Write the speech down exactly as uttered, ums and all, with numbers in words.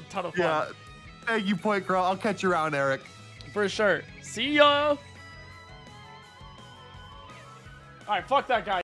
ton of fun. Yeah. Thank you, PointCrow. I'll catch you around, Eric. For sure. See ya. All right, fuck that guy.